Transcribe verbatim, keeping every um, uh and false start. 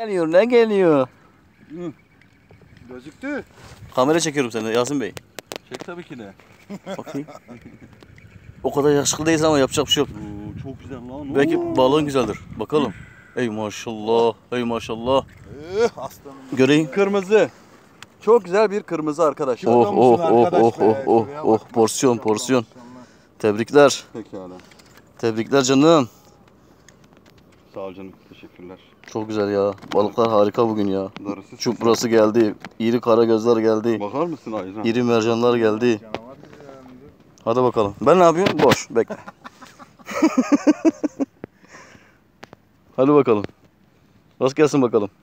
Geliyor, ne geliyor? Hı. Gözüktü. Kamera çekiyorum seni Yasin Bey. Çek tabii ki de. Bakayım. O kadar yakışıklı değilsin ama yapacak bir şey yok. Oo, çok güzel lan. Belki Oo. balığın güzeldir. Bakalım. Ey maşallah, ey maşallah. Eh, aslanım. Göreyim. Kırmızı. Çok güzel bir kırmızı arkadaşlar. Oh oh oh oh oh oh oh porsiyon porsiyon. Tebrikler. Pekala. Tebrikler canım. Sağ ol canım. Teşekkürler. Çok güzel ya. Balıklar harika bugün ya. Darısı Çuprası geldi. İri kara gözler geldi. Bakar mısın Ayran? İri mercanlar geldi. Hadi bakalım. Ben ne yapıyorum? Boş. Bekle. Hadi bakalım. Rast gelsin bakalım.